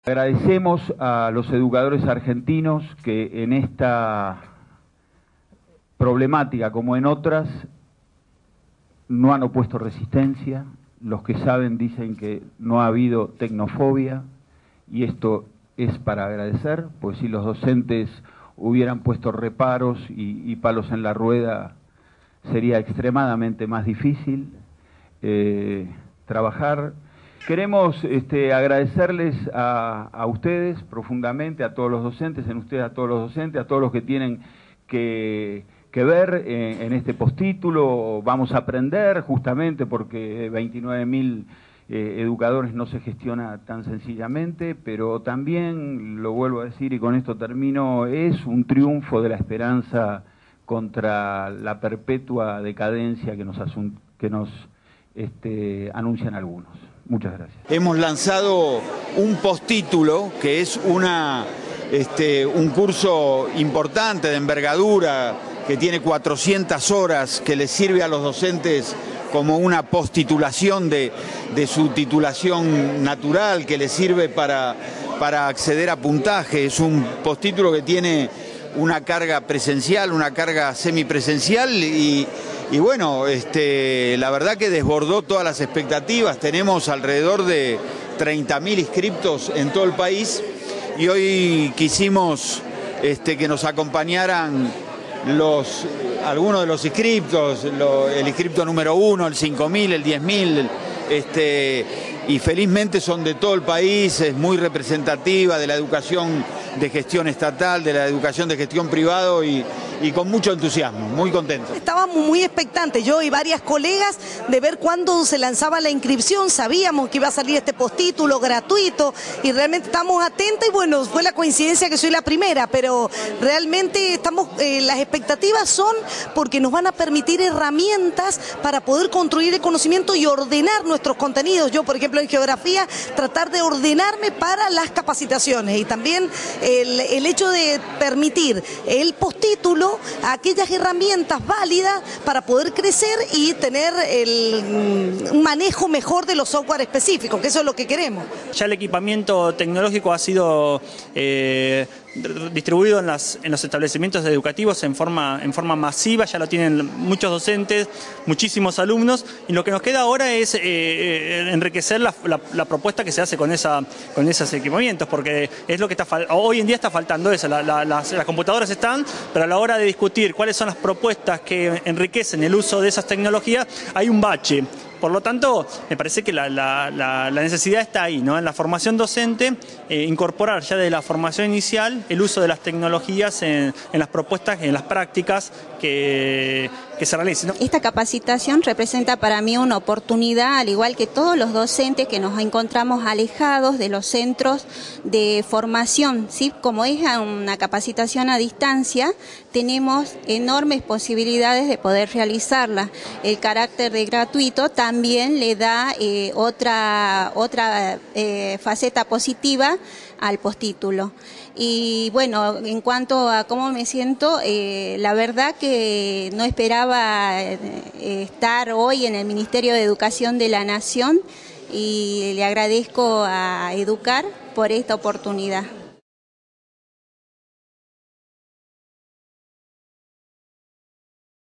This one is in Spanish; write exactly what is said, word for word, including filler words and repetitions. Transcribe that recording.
Agradecemos a los educadores argentinos que en esta problemática, como en otras, no han opuesto resistencia. Los que saben dicen que no ha habido tecnofobia, y esto es para agradecer, pues si los docentes hubieran puesto reparos y, y palos en la rueda, sería extremadamente más difícil eh, trabajar. Queremos este, agradecerles a, a ustedes profundamente, a todos los docentes, en ustedes a todos los docentes, a todos los que tienen que, que ver en, en este postítulo. Vamos a aprender justamente porque veintinueve mil eh, educadores no se gestiona tan sencillamente, pero también, lo vuelvo a decir y con esto termino, es un triunfo de la esperanza contra la perpetua decadencia que nos, asun que nos este, anuncian algunos. Muchas gracias. Hemos lanzado un postítulo que es una, este, un curso importante de envergadura que tiene cuatrocientas horas, que les sirve a los docentes como una postitulación de, de su titulación natural, que les sirve para, para acceder a puntaje. Es un postítulo que tiene una carga presencial, una carga semipresencial y Y bueno, este, la verdad que desbordó todas las expectativas. Tenemos alrededor de treinta mil inscriptos en todo el país y hoy quisimos este, que nos acompañaran los, algunos de los inscriptos, lo, el inscripto número uno, el cinco mil, el diez mil, este, y felizmente son de todo el país, es muy representativa de la educación de gestión estatal, de la educación de gestión privado y, y con mucho entusiasmo, muy contento. Estábamos muy expectantes, yo y varias colegas, de ver cuándo se lanzaba la inscripción. Sabíamos que iba a salir este postítulo gratuito y realmente estamos atentos y bueno, fue la coincidencia que soy la primera, pero realmente estamos, eh, las expectativas son porque nos van a permitir herramientas para poder construir el conocimiento y ordenar nuestros contenidos. Yo, por ejemplo, en geografía, tratar de ordenarme para las capacitaciones y también el, el hecho de permitir el postítulo a aquellas herramientas válidas para poder crecer y tener el, un manejo mejor de los software específicos, que eso es lo que queremos. Ya el equipamiento tecnológico ha sido eh, distribuido en, las, en los establecimientos educativos en forma, en forma masiva, ya lo tienen muchos docentes, muchísimos alumnos, y lo que nos queda ahora es eh, enriquecer la, la, la propuesta que se hace con, esa, con esos equipamientos, porque es lo que está hoy en día está faltando eso, la, la, las, las computadoras están, pero a la hora de discutir cuáles son las propuestas que enriquecen el uso de esas tecnologías, hay un bache. Por lo tanto, me parece que la, la, la, la necesidad está ahí, ¿no? En la formación docente, eh, incorporar ya de la formación inicial el uso de las tecnologías en, en las propuestas, en las prácticas que, que se realicen, ¿no? Esta capacitación representa para mí una oportunidad, al igual que todos los docentes que nos encontramos alejados de los centros de formación, ¿sí? Como es una capacitación a distancia, tenemos enormes posibilidades de poder realizarla. El carácter de gratuito también le da eh, otra, otra eh, faceta positiva al postítulo. Y bueno, en cuanto a cómo me siento, eh, la verdad que no esperaba eh, estar hoy en el Ministerio de Educación de la Nación y le agradezco a Educar por esta oportunidad.